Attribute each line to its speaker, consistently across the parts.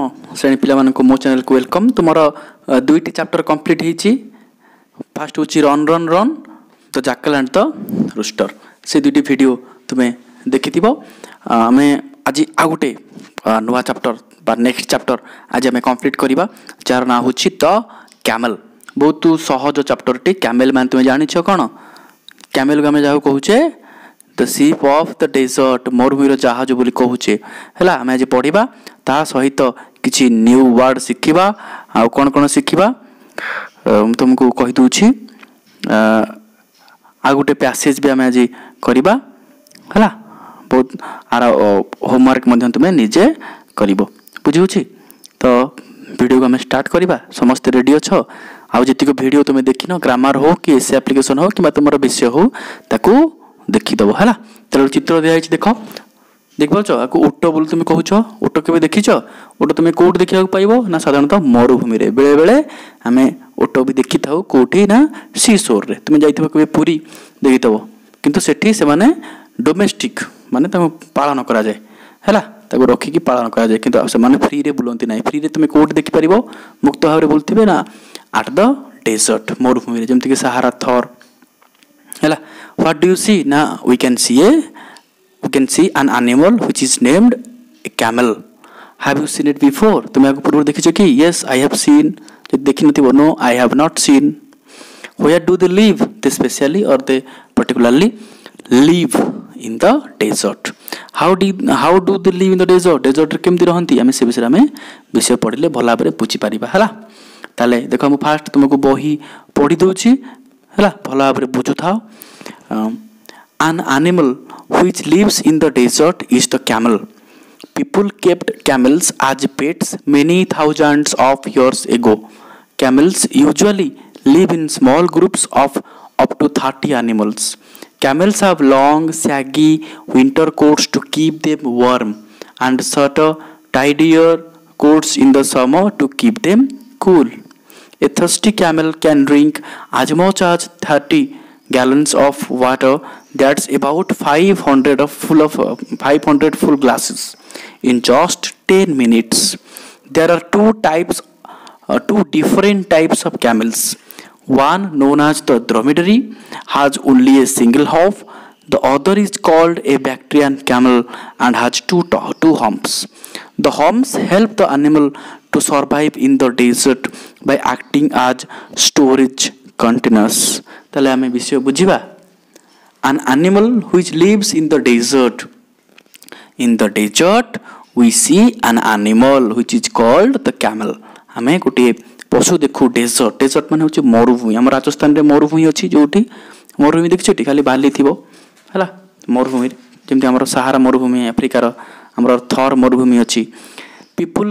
Speaker 1: श्रेणी पिला मानक मो चैनल को वेलकम। तुमर दुईटी चैप्टर कंप्लीट होईची। फर्स्ट होची run run run the jackal and the rooster. से दुईटी वीडियो तुम्हें देखिथिबो। आमे आज आ गोटे नुआ चैप्टर बा नेक्स्ट चैप्टर आज आमे कंप्लीट करिबा जार ना होची द कैमल। बहुत सहज चैप्टर टी। कैमल मान तुमे जानि छ कोन? कैमल को आमे जाउ कहूचे the ship of the desert, मरुभूमिर जहाज बोली कहूचे हैला। आमे आज पढ़िबा ता सहित किछि न्यू वर्ड शिखिबा। आ कोन कोन शिखिबा तुमको कहि दूची। आ गोटे पैसेज भी आमे आज करिबा हैला। बहुत आर होमवर्क मध्यम तुमे निजे करिवो बुझिउची। तो वीडियो को आमे स्टार्ट करिबा। समस्त रेडी अछो? आ जतिको वीडियो तुमे देखिनो ग्रामर हो कि एस एप्लीकेशन हो कि तुमर विषय हो ताकू देखिदेव है। तेल चित्र दिखाई देख देख पाच। आपको ओट बोली तुम कहूच। ओट के देखीच? ओट तुम कौट देखा पाइब ना साधारणतः मरुभूमि रे। बेले बेले आम ओट भी देखी था कौटी ना सी सोर रे। तुम जाइए पुरी देखीथव किंतु सेठी से माने डोमेस्टिक माने पालन करा जाए हैला। ताको रखिकी पालन करा जाए किंतु से माने फ्री रे बुलंती नाही। फ्री रे तुम कौट देखि परिबो मुक्त भाव रे बोलथिबे ना एट द डेजर्ट मरुभूमि रे जेमति कि सहारा थर हैला। What do you see? Now we can see an animal which is named a camel. Have you seen it before? तुम आगु पूर्व देखिछ कि? Yes, I have seen. जब देखि नथिबो, no, I have not seen. Where do they live? They specially or they particularly live in the desert. How do they live in the desert? Desert रे केमति रहंती? आमे से विषय पढ़िले भला भाबरे बुझी पारिबा हैला। ताले देखो हम फास्ट तुमको बही पढ़ी दउची हैला। भला भाबरे बुझु थाओ। An animal which lives in the desert is the camel. People kept camels as pets many thousands of years ago. Camels usually live in small groups of up to 30 animals. Camels have long, shaggy winter coats to keep them warm and shorter, tidier coats in the summer to keep them cool. A thirsty camel can drink as much as 30 gallons of water. That's about 500 full glasses in just 10 minutes. There are two different types of camels. One, known as the dromedary, has only a single hoof. The other is called a Bactrian camel and has two humps. The humps help the animal to survive in the desert by acting as storage containers. ताले आमे विषय बुझिबा। An animal which lives in the desert. In the desert we see an animal which is called the camel. आमे गोटे पशु देखु desert. Desert माने होची मरुभूमि। हम राजस्थान रे मरुभूमि अछि जोठी मरुभूमि देखछटी खाली बाली थिबो हैला। मरुभूमि जेमति हमर सहारा मरुभूमि अफ्रीका रो हमर थर मरुभूमि अछि। People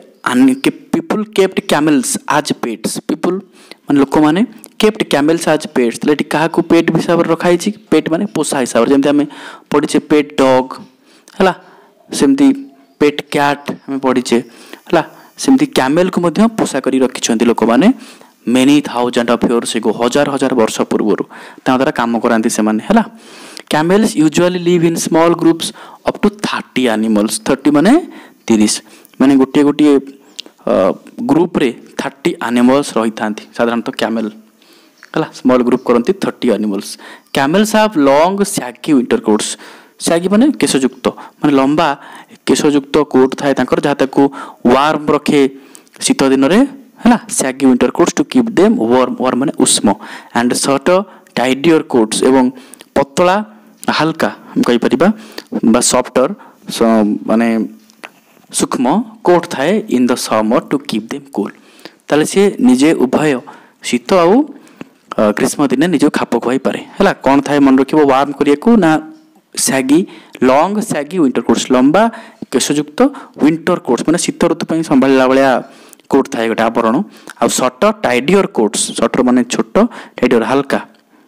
Speaker 1: kept camels as pets. People माने लोक माने kept camels as pets. लेटी काहा को पेट हिसाब रे रखाई छी। पेट माने पोसा हिसाब रे जेमति हमें पढी छे पेट डॉग हैला। सेमति पेट कैट हमें पढी छे हैला। सेमति कैमल को मध्य पोसा करी रखि छथि लोक माने many thousand of years ago, हजार वर्ष पूर्वरु ता द्वारा काम करांती से माने हैला। Camels usually live in small groups up to 30 animals. 30 माने 30 माने गोटे ग्रुप रे 30 एनिमल्स रही थांती साधारणतः कैमल हैला। स्मॉल ग्रुप करंती 30 animals. Camels have long shaggy winter coats. Shaggy माने केशयुक्त माने लंबा केशयुक्त कोट थाए तांकर जहा ताकू वार्म रखे शीत दिन रे हैला। Shaggy winter coats to keep them warm माने उष्म एंड शॉर्टर टाइडियर कोट्स एवं पतला हल्का हम कहि परिबा बा सॉफ्टर माने सूक्ष्म कोट थाए in the summer to keep them cool. ताले से निजे उभय शीत आउ ग्रीष्म दिन निजे खाप खुआई पारे हैला। कौन थाए मन रखिबो वार्म करियाकू ना shaggy long shaggy winter coats लंबा केशयुक्त विंटर कोट्स माने शीत ऋतु पई संभाळला बळिया कोट थाए गोटे आवरण। आ शॉर्टर टाइडियर कोट्स शॉर्टर माने छोट टाइडियर हल्का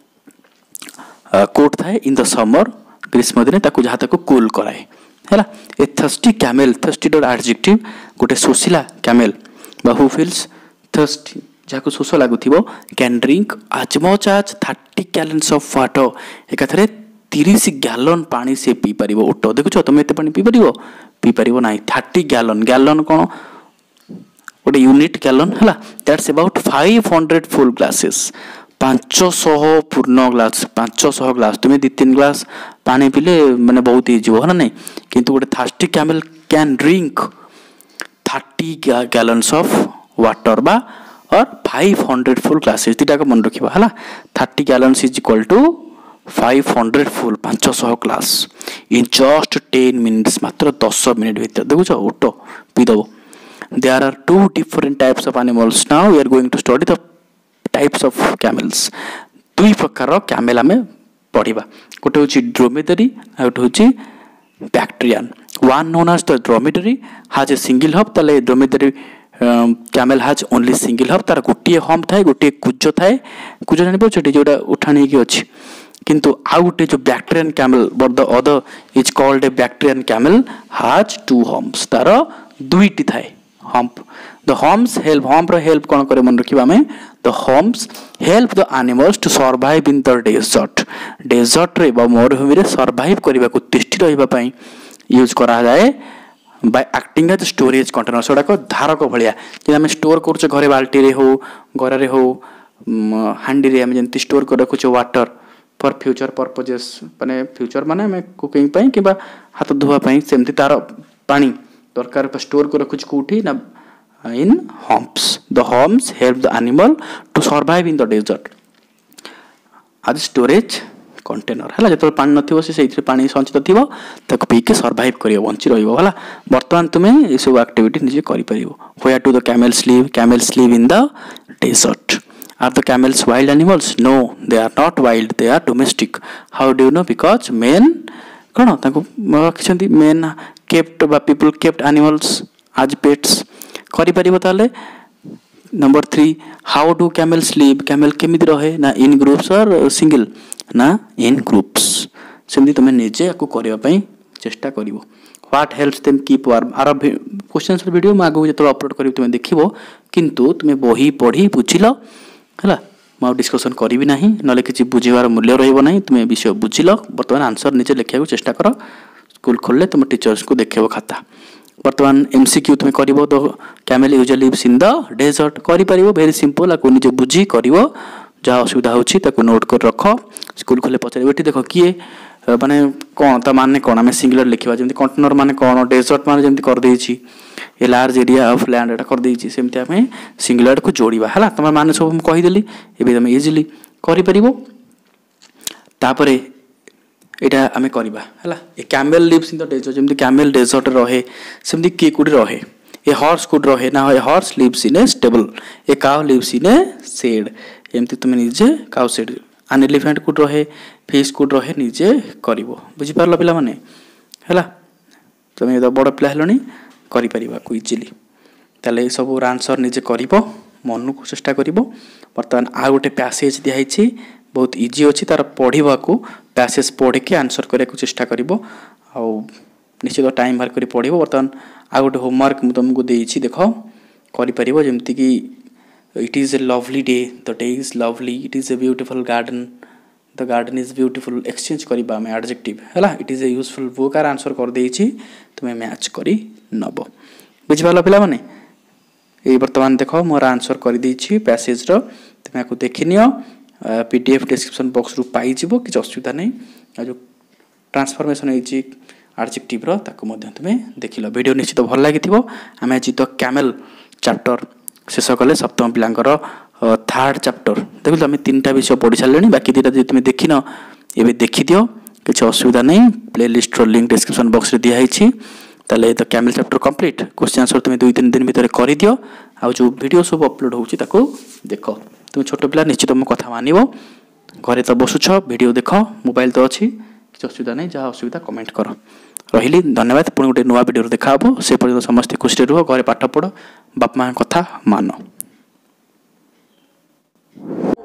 Speaker 1: कोट थाए इन द समर ग्रीष्म दिन ताकू जहा ताकू कूल कराए हैला। A thirsty camel, thirsty dot adjective गोटे सोसिला कैमल बा हु फील्स थर्स्टी जाको शोष लागुथिबो can drink as much as 30 gallons of water. एकाथरे 30 गैलन पानी से पी परिबो। ओटो देखुछ तुम एते पानी पी परिबो? पी परिबो नाही। 30 गैलन, गैलन कोन गोटे यूनिट गैलन है दैट्स अबाउट 500 फुल ग्लासेस 500 पूर्ण ग्लास 500 ग्लास तुम्हें 2-3 ग्लास पानी पीले मैंने बहुत ईजी है ना नहीं किंतु गोटे thirsty camel can drink 30 gallons of water बा और 500 फुल ग्लासेस दुटा को मन रखा है 30 gallons is equal to 500 full 500 glass in just 10 minutes मात्र 10 मिनिट भीतर देखुच उठ पीदब there are 2 different types of animals now we are going to study the types of camels दुई प्रकार कैमल आम पढ़ा गोटे हूँ ड्रोमेडरी आ गोटे हूँ bactrian one known as the dromedary has a single hump ताले dromedary camel has only single hump तार गोटे हम्प थाए गोटे कुज थाए कुज जान पार्टी जोटा उठाणी की अच्छी किंतु आउ गोटे जो bactrian camel but the other is called a bactrian camel has 2 humps तार दुईटी थाए hump the humps help hump help कौन करे मन रखिबा हमें the humps help the animals to survive in the desert रे बा मरुभूमि रे सर्वाइव करबा को तिष्ठि रहिबा पई यूज करा जाए by acting as storage container सोडा को धारक भलिया जे हमें स्टोर करछ घरे बाल्टी रे हो घर रे हो हांडी रे हम जंती स्टोर कर रखुछ वाटर फॉर फ्यूचर पर्पजेस माने फ्यूचर माने हमें कुकिंग पई किबा हाथ धोवा पई सेमती तार पानी दरकार पर स्टोर कर रखुछ कोठी ना in humps the humps help the animal to survive in the desert as storage container है जो पानी नथिबो से पानी संचित थी पीके सर्वाइव कर बंची रहा बर्तमान तुम्हें ये सब एक्टिविटी निजे कर where do the camels live in the desert are the camels wild animals no they are not wild they are domestic how do you know because men कौन रखिंट men kept by people kept animals as pets कर number 3 how do camels live camel केमी रहे ना इन groups और single ना इन groups सेमती तुम्हें निजे या करने चेष्टा कर what helps them keep warm आर क्वेश्चंस वीडियो मैं आगे जो अपलोड करी तुम्हें देखो किंतु तुम्हें बही पढ़ी बुझिल है मुझे डिस्कसन करी ना ना कि बुझार मूल्य रहा तुम्हें विषय बुझिल बर्तमान आंसर निजे लिखा चेष्टा कर स्कूल खोलले तुम टीचर्स को देखेब खाता बर्तमान एमसीक्यू तुम्हें कर the camel usually lives in the desert कर वेरी सिंपल आपको निजे बुझी कर जहाँ असुविधा होची ताको नोट कर रख स्कूल खोले पचारे ये देख किए माने कौन ता माने कौन आम सिंगुलर लिखा जमी कंटेनर माने कौन डेजर्ट माने जमी करदे a large area of land एटा करदे सेमती आम सिंगुलर को जोड़वा है तुम मैंने सब कहीदेली एवं तुम इजिली कर यहाँ आम करवा है a camel lives in the desert जमी कैमल डेजर्ट रहे सेमती किए कौटी रहे ए हॉर्स कौट रहे ना a horse lives in a stable a cow lives in a shed एमती तुम निजे काउ शेड आन एलिफेंट कौट रहे फिश कौट रहे निजे कर बुझीपार पिला माने है तुम तो बड़ पिला हेलनी कर इजिली ताले सब आंसर निजे कर मन को चेष्टा कर बर्तमान आ गोटे पैसेज दिखाई बहुत इजी अच्छी तार पढ़ा को पैसेज पढ़ के आंसर करने को चेष्टा कर निश्चित टाइम बाहर कर पढ़ बर्तमान आ गोटे होमवर्क मुझे तुमको देती देख कर जमती कि it is a lovely day the day is lovely it is a beautiful garden the garden is beautiful exchange करिबा में एडजेक्टिव हैला it is a useful book आर आंसर कर देछि तुमे मैच करी नबो बुझिबाला पिला माने ए वर्तमान देखो मोर आंसर कर देछि पैसेज रो तुमे को देखिनियो पीडीएफ डिस्क्रिप्शन बॉक्स रु पाई जिवो कि असुविधा नै आ जो ट्रांसफॉर्मेशन होइछि एडजेक्टिव रो ताको मध्य तुमे देखिलो वीडियो निश्चित भल लागिथिबो हमें आज तो कैमल चैप्टर शेष कले सप्तम पिलांकर थर्ड चैप्टर देखो तुम 3टा विषय पढ़ी सारे बाकी 2टा जो तुम देखिन ए देखी दियो किसी असुविधा नहीं प्लेलिस्ट लिंक डिस्क्रिप्शन बॉक्स रे दिखाई ताले तो camel chapter complete question answer तुम 2-3 दिन भीतर कर दियो आ जो वीडियो सब अपलोड होची ताको देखो तुम छोट पिला निश्चित मो कथा मानिबो घरे तो बसुछ वीडियो देख मोबाइल तो अच्छी किसी असुविधा नहीं जहाँ असुविधा कमेंट कर रही धन्यवाद पुणी गोटे नुआ वीडियो देखा से पर्यटन समस्त खुशी रुह घरे पाठ पढ़ बापा माँ कथा मान।